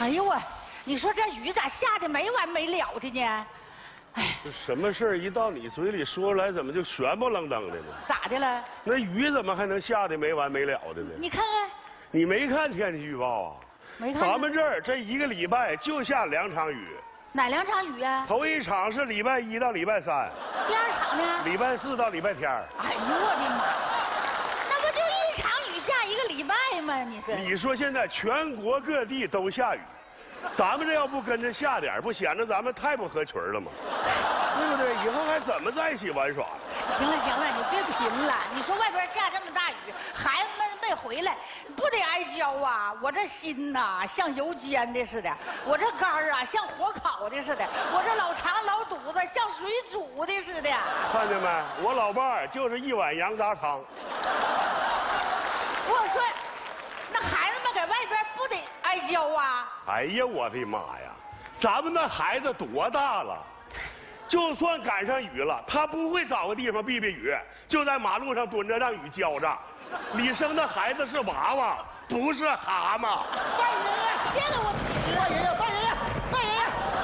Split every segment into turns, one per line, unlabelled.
哎呦我，你说这雨咋下的没完没了的呢？哎，
这什么事儿一到你嘴里说出来，怎么就悬不愣登的呢？
咋的了？
那雨怎么还能下的没完没了的呢？
你看看，
你没看天气预报啊？
没看。
咱们这儿这1个礼拜就下2场雨。
哪2场雨啊？
头1场是礼拜1到礼拜3，
第2场呢？
礼拜4到礼拜天。
哎呦我的妈！那不就1场雨下1个礼拜吗？你
说现在全国各地都下雨，咱们这要不跟着下点，不显得咱们太不合群了吗？对不对？以后还怎么在一起玩耍？
行了行了，你别贫了。你说外边下这么大雨，孩子们没回来，不得挨浇啊！我这心呐，像油煎的似的；我这肝儿啊，像火烤的似的；我这老肠老肚子像水煮的似的。
看见没？我老伴儿就是1碗羊杂汤。
我说，那孩子们在外边不得挨浇啊？
哎呀，我的妈呀！咱们那孩子多大了？就算赶上雨了，他不会找个地方避避雨，就在马路上蹲着让雨浇着。你生的孩子是娃娃，不是蛤蟆。
范爷爷，
别给我贫了！
范爷爷，范爷爷，范爷爷，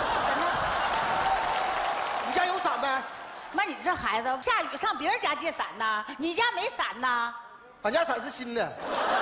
你家有伞没？
妈，你这孩子下雨上别人家借伞呢？你家没伞呢？
俺家伞是新的。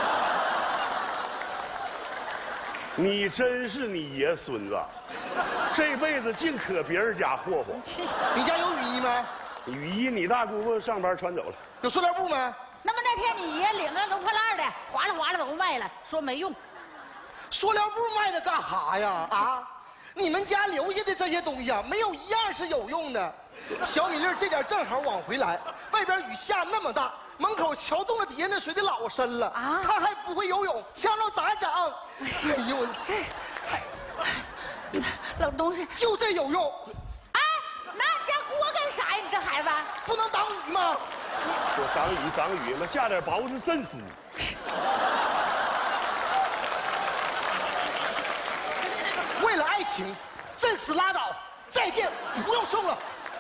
你真是你爷孙子，这辈子净可别人家霍霍。
你家有雨衣没？
雨衣你大姑姑上班穿走了。
有塑料布没？
那么那天你爷领个龙破烂的，哗啦哗啦都卖了，说没用。
塑料布卖的干哈呀？啊，你们家留下的这些东西啊，没有一样是有用的。小米粒这点正好往回来，外边雨下那么大，门口桥洞的底下那水得老深了啊！他还不会游泳，呛着咋整？哎呦我
这老东西
就这有用。
哎，拿你家锅干啥呀？你这孩子
不能挡雨吗？
说挡雨嘛，下点薄是真丝。
为了爱情，真死拉倒，再见，不用送了。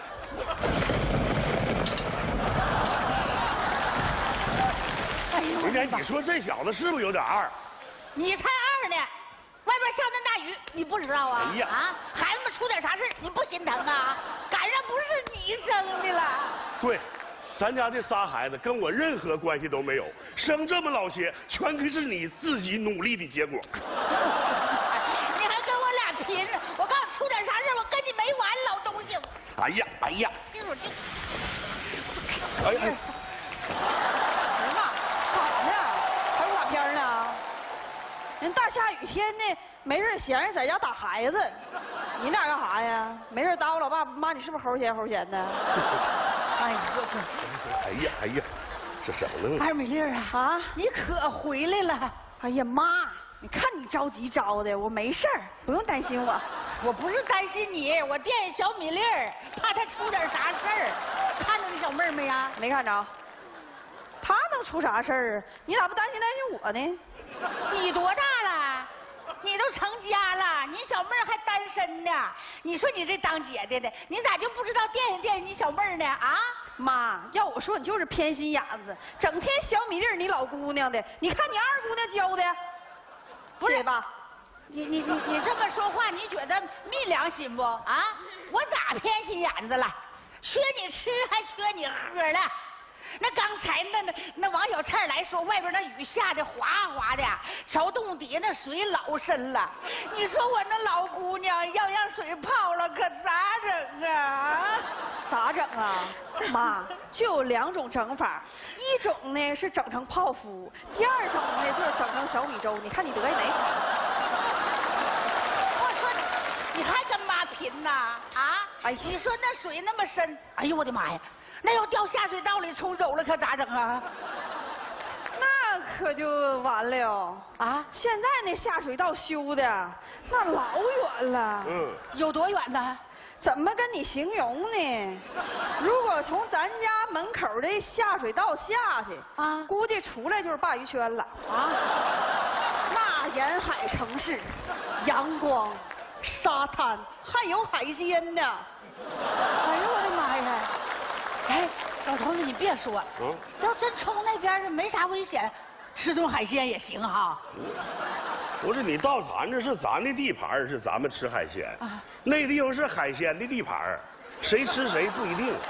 哎呦，
人家你说这小子是不是有点二？
你才2呢，外边下那大雨，你不知道啊？
哎呀
啊，孩子们出点啥事你不心疼啊？赶上不是你生的了。
对，咱家这仨孩子跟我任何关系都没有，生这么老些，全是你自己努力的结果。
你还跟我俩拼？我告诉你，出点啥事我跟你没完，老东西。
哎呀哎呀！
听说这，
哎哎，
儿子，干啥呢？还不打片呢？人大下雨天的，没事闲着在家打孩子，你俩干啥呀？没事耽误老爸妈，你是不是齁闲的？
哎呀，我去！
哎呀哎呀，这什么呢？
二美丽啊，
啊，
你可回来了！
哎呀妈，你看你着急着的，我没事儿，不用担心我。
我不是担心你，我惦记小米粒儿，怕她出点啥事儿。看着那小妹儿没呀？
没看着。他能出啥事儿啊？你咋不担心我呢？
你多大了？你都成家了，你小妹儿还单身呢。你说你这当姐的的，你咋就不知道惦记你小妹儿呢？啊？
妈，要我说你就是偏心眼子，整天小米粒儿你老姑娘的，你看你二姑娘教的，
不是
吧？
你这么说话，你觉得昧良心不？啊？我咋偏心眼子了？缺你吃还缺你喝了？那刚才那王小倩来说，外边那雨下的哗哗的，桥洞底下那水老深了。你说我那老姑娘要让水泡了，可咋整啊？
咋整啊？妈，就有2种整法，一种呢是整成泡芙，第2种呢就是整成小米粥。你看你得意哪种？
我说你还跟妈拼呐？啊？哎，你说那水那么深，哎呦我的妈呀！那要掉下水道里冲走了，可咋整啊？
那可就完了
啊！
现在那下水道修的那老远了，
有多远呢？
怎么跟你形容呢？如果从咱家门口的下水道下去啊，估计出来就是鲅鱼圈了啊！那沿海城市，阳光、沙滩，还有海鲜呢。
哎呦我的妈呀！哎，老头子，你别说，要真冲那边没啥危险，吃顿海鲜也行哈。
不是你到咱这是咱的地盘，是咱们吃海鲜。那地方是海鲜的地盘，谁吃谁不一定。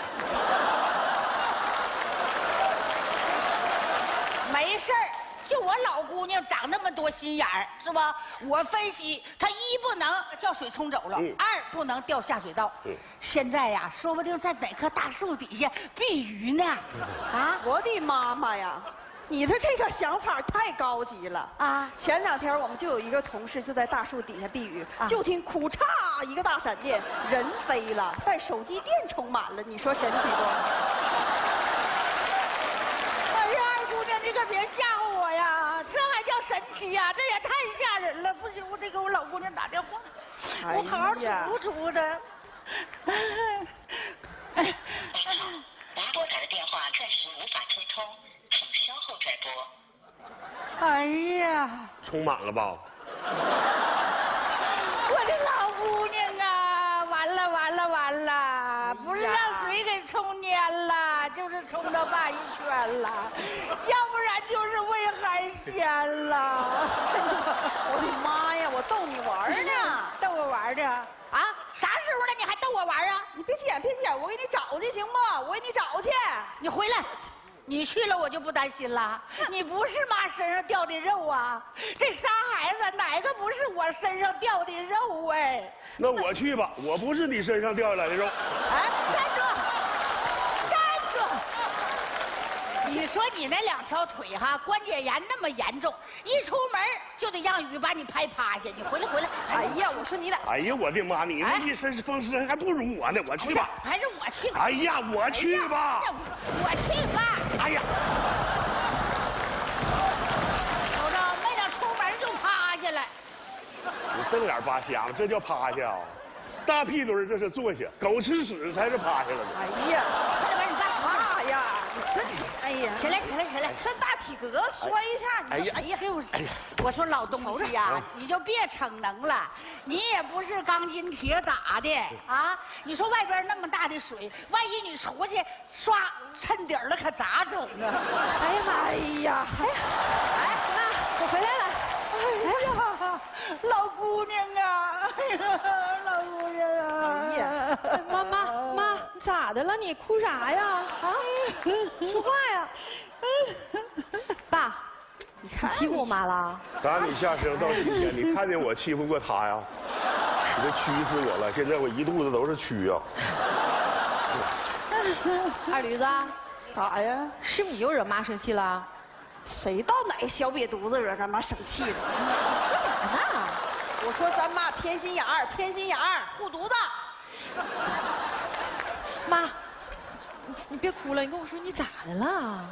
没事儿，就我老姑娘长那么多心眼儿，是吧？我分析，她一不能叫水冲走了，二不能掉下水道。现在呀，说不定在哪棵大树底下避雨呢。啊，
我的妈妈呀！你的这个想法太高级了啊！前2天我们就有一个同事就在大树底下避雨，就听哭嚓一个大闪电，人飞了，但手机电充满了。你说神奇不？
哎呀，二姑娘，你可别吓唬我呀！这还叫神奇呀？这也太吓人了！不行，我得给我老姑娘打电话，我好好嘱嘱她。
您拨打的电话暂时无法接通，请稍后再拨。
哎呀，
充满了吧？
我的老姑娘啊，完了完了完了！不是让水给冲蔫了，就是冲到鲅鱼圈了，要不然就是喂海鲜了。
我的妈呀！我逗你玩呢，
逗我玩的啊？啥时候了你还逗我玩啊？
你别急眼，别急眼，我给你找去行不？我给你找去。
你回来，你去了我就不担心了。你不是妈身上掉的肉啊？这仨孩子哪个不是我身上掉的肉哎？
那我去吧，我不是你身上掉下来的肉。
哎，站住！站住！你说你那2条腿哈，关节炎那么严重，一出门就得让雨把你拍趴下。你回来回来！
哎呀，我说你俩，
哎呀，我的妈！你那一身风湿还不如我呢，我去吧。
还是我去吧。
哎呀，我去吧。
我去吧。
哎呀，
瞅着没等出门就趴下来。
你瞪眼扒瞎了，这叫趴下啊？大屁墩这是坐下，狗吃屎才是趴下了。
哎呀，
快点把你爸扶。
妈呀，你这，哎呀，
起来起来起来！
这大体格摔一下，你
哎呀
就是，我说老东西呀，你就别逞能了，你也不是钢筋铁打的啊！你说外边那么大的水，万一你出去刷蹭底儿了，可咋整啊？
哎呀妈呀！
哎，妈，我回来了。哎呀，老姑娘啊！哎呀，老姑娘啊！
哎呀，
妈，你咋的了？你哭啥呀？啊，说话呀！爸，你欺负我妈了？
赶你下生到今天，你看见我欺负过她呀？你这蛆死我了！现在我一肚子都是蛆啊！
二驴子，
干啥呀？
是你又惹妈生气了？
谁到哪小瘪犊子惹咱妈生气了？
你说啥呢？
我说咱妈偏心眼儿，偏心眼儿，护犊子。
妈，你别哭了，你跟我说你咋的了？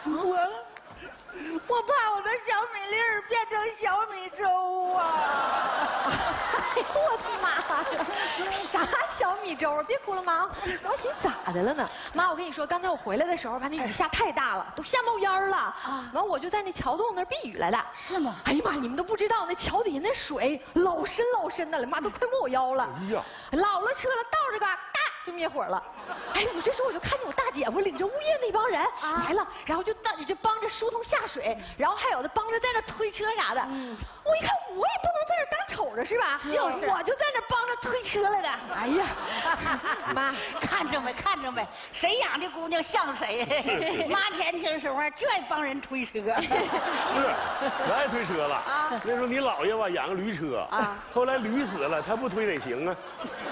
我怕我的小米粒儿变成小米粥啊！
哎呦我的妈呀！啥小米粥啊？别哭了妈，我寻思咋的了呢？妈，我跟你说，刚才我回来的时候吧，那雨下太大了，都下冒烟了啊！完我就在那桥洞那儿避雨来的。
是吗？
哎呀妈，你们都不知道，那桥底下那水老深老深的了，妈都快没我腰了。
哎呀，
老了车了，到这嘎嘎就灭火了。哎，我这时候我就看见我大姐夫领着物业那帮人来了，然后就帮着疏通下水，然后还有的帮着在那推车啥的。我一看，我也不能在这当瞅着是吧？
就是
我就在那帮着推车来的。哎呀，
妈，看着没？看着没？谁养的姑娘像谁？妈年轻时候就爱帮人推车。
是，可爱推车了啊！那时候你姥爷吧养个驴车啊，后来驴死了，他不推哪行啊？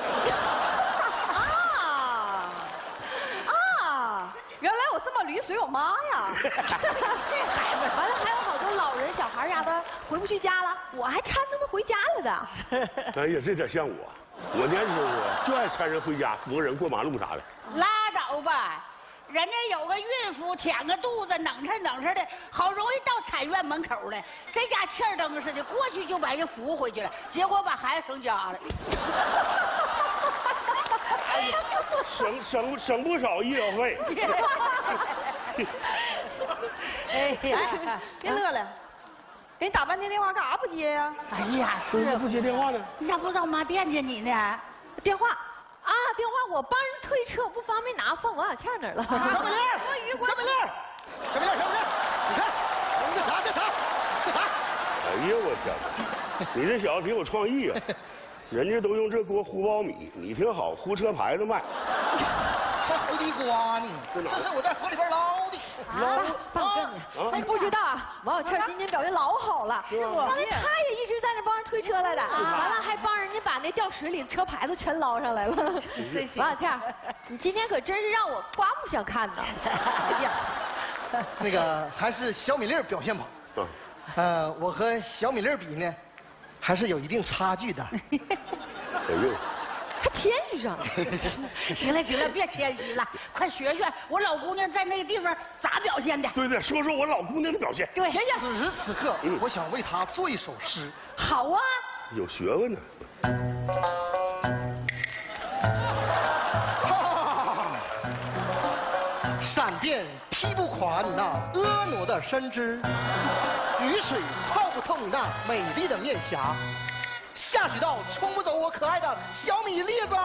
原来我这么驴随我妈呀！
这孩子，完了还有好多老人、小孩啥的回不去家了，我还搀他们回家来的。
哎呀，这点像我，我年轻时候就爱搀人回家，扶个人过马路啥的。
拉倒吧，人家有个孕妇舔个肚子，冷哧冷哧的，好容易到产院门口了，这家气儿灯似的，过去就把人扶回去了，结果把孩子生家了。
省不少医疗费。
哎呀，
别乐了，给你打半天电话干啥不接呀？
哎呀，是啊，
不接电话呢？
你咋不知道妈惦记你呢？
电话啊，电话我帮人推车不方便拿，放王小倩那儿了。
小米粒儿，小米粒儿，小米粒儿，小米粒儿，你看，这啥？
哎呀，我天哪！你这小子挺有创意啊！人家都用这锅烀苞米，你挺好，烀车牌子卖。
还烀地瓜呢，这是我在河里边捞的。
爸，我跟你，你不知道啊，王小倩今天表现老好了，是不？刚才她也一直在那帮人推车来的，完了还帮人家把那掉水里的车牌子全捞上来了。
真行。
王小倩，你今天可真是让我刮目相看呢。哎呀，
那个还是小米粒表现好。我和小米粒比呢，还是有一定差距的。
哎呦，
还谦虚上了。
行了行了，别谦虚了，快学学我老姑娘在那个地方咋表现的。
对对，说说我老姑娘的表现。
对，
此时此刻，我想为她做一首诗。
好啊。
有学问呢。
闪电劈不垮你那婀娜的身姿，雨水泡不透你那美丽的面颊，下水道冲不走我可爱的小米粒子。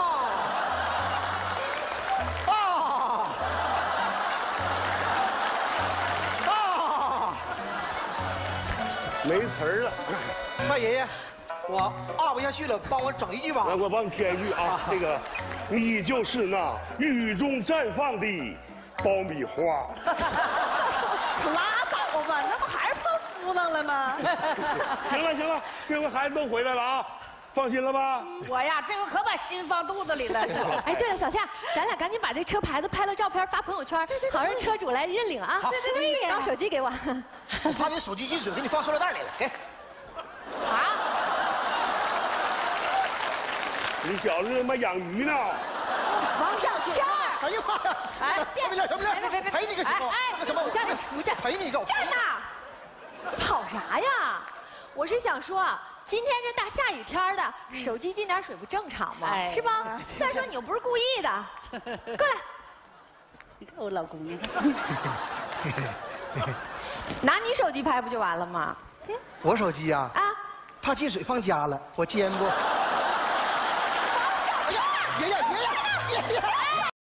没词儿了。
太爷爷，我不下去了，帮我整一句吧。
来，我帮你添一句啊，这个，你就是那雨中绽放的苞米花。
拉倒吧，那不还是碰夫囊了吗？
行了行了，这回孩子都回来了啊，放心了吧？
我呀，这个可把心放肚子里了。
哎，对了，小倩，咱俩赶紧把这车牌子拍了照片发朋友圈，好让车主来认领啊。对，当手机给我。
我怕你手机进水，给你放塑料袋里了。给。
啊！
你小子他妈养鱼呢？
王小倩，
哎呀妈呀！
哎，
小米粒，小米粒，陪你个什么？那什么，
我站着，你站，
陪你一个。
站那，你跑啥呀？我是想说，今天这大下雨天的，手机进点水不正常吗？是吧？再说你又不是故意的，过来，
你看我老姑娘，
拿你手机拍不就完了吗？
我手机呀，怕进水放家了，我煎不。爷爷，爷爷，爷爷，